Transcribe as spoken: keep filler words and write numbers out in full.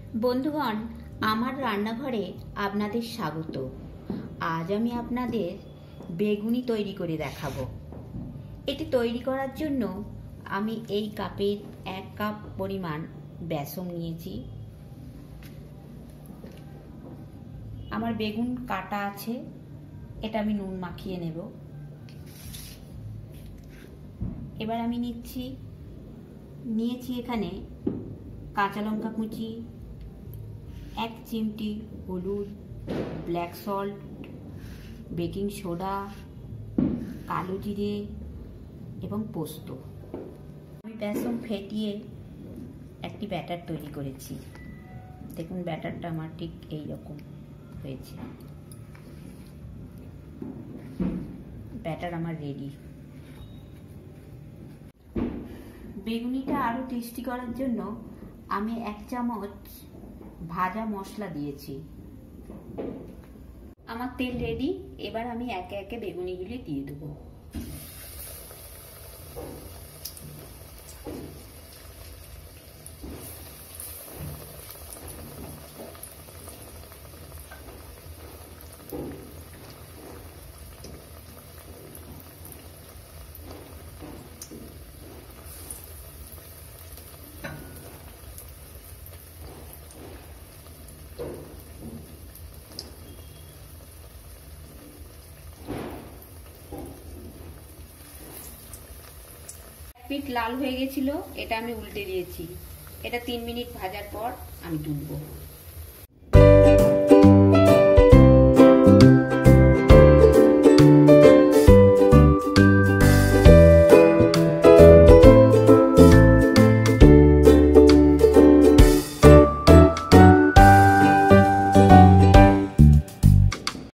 বন্ধুগণ, আমার রান্নাঘরে আপনাদের স্বাগত। আজ আমি আপনাদের বেগুনি তৈরি করে দেখাবো। এটি তৈরি করার জন্য আমি এই কাপের এক কাপ পরিমাণ বেসন নিয়েছি। আমার বেগুন কাটা আছে, এটা আমি নুন মাখিয়ে নেব। এবার আমি নিচ্ছি নিয়েছি এখানে কাঁচা লঙ্কা কুচি, এক চিমটি হলুদ, ব্ল্যাক সল্ট, বেকিং সোডা, কালো জিরে এবং পোস্ত। আমি বেসন ফেটিয়ে একটি ব্যাটার তৈরি করেছি। দেখুন ব্যাটারটা আমার ঠিক এই রকম হয়েছে। ব্যাটার আমার রেডি। বেগুনিটা আরো টেস্টি করার জন্য আমি এক চামচ ভাজা মশলা দিয়েছি। আমার তেল রেডি। এবার আমি একে একে বেগুনিগুলি দিয়ে দেবো। পিঠ লাল হয়ে গেছিল, এটা আমি উল্টে দিয়েছি। এটা তিন মিনিট ভাজার পর আমি তুলবো।